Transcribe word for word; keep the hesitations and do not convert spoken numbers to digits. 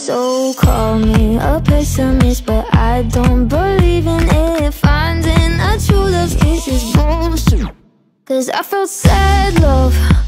So call me a pessimist, but I don't believe in it. Finding a true love kiss is bullshit, 'cause I felt sad love